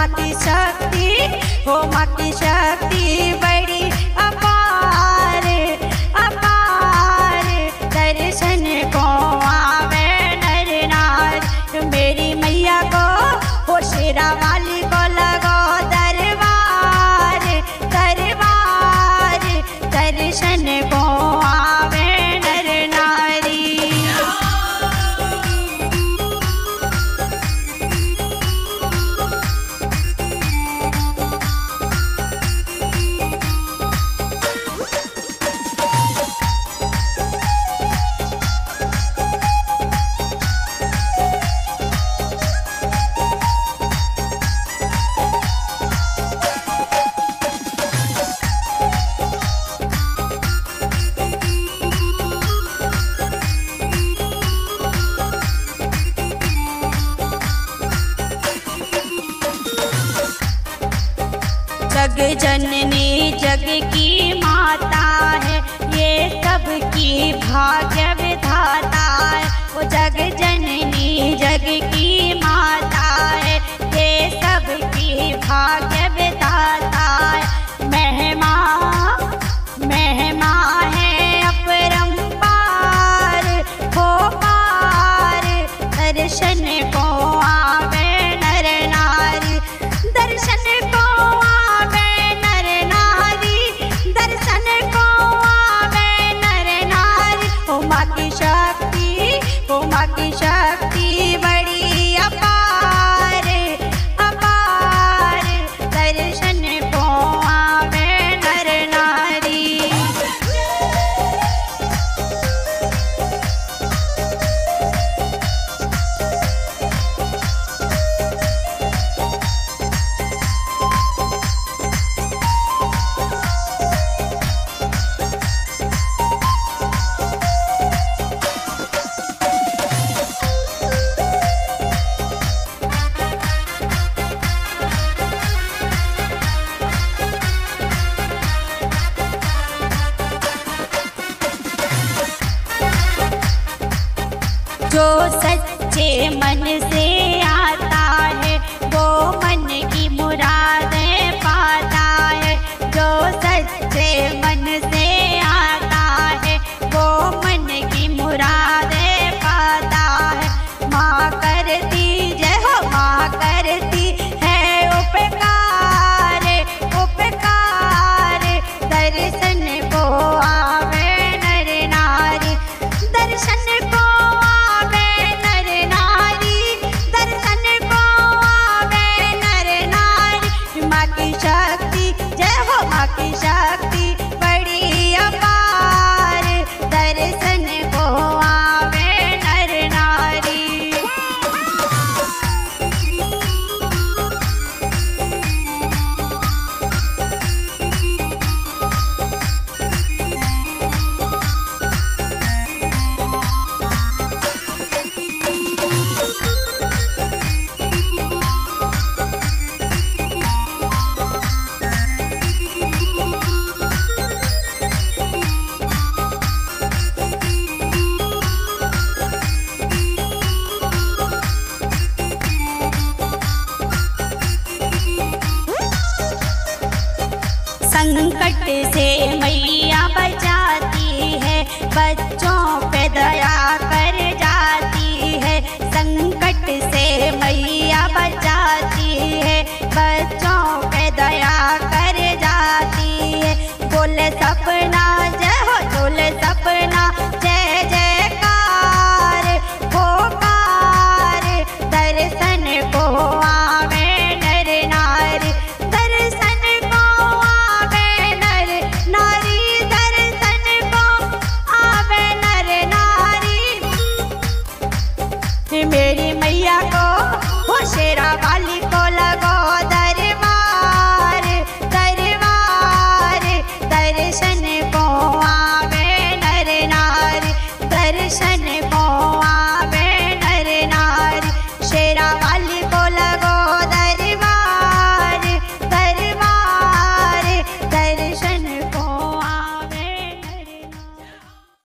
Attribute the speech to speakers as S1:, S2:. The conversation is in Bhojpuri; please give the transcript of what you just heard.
S1: माँ की शक्ति, हो माँ की शक्ति बड़ी अपार अपार। दर्शन को आवे नर नार, मेरी मैया को हो शेरा वाली को लगो दरबार दरबार। दर्शन को आवे नर नारी। जग जननी जग की माता है, ये सबकी भाग्य विधाता है। वो जग जननी जग की माता है, ये सबकी भाग्य विधाता है। महिमा महिमा है अपरंपार, हो पार। दर्शन को आवे नर नारी, दर्शन को शक्ति बड़ी अपार अपार। दर्शन को आवे नर नारी। जो सच्चे मन से आता है, वो मन की मुरादें पाता है। जो सच्चे मन से आता है, वो मन की मुरादें पाता है। माँ करती जय हो, माँ करती है उपकार उपकार। दर्शन को आवे नर नारी, दर्शन को शक्ति जय हो माँ की शक्ति बड़ी अपार। दर्शन को आवे नर नारी। संकट से मैया बचाती है, बच्चों पे दया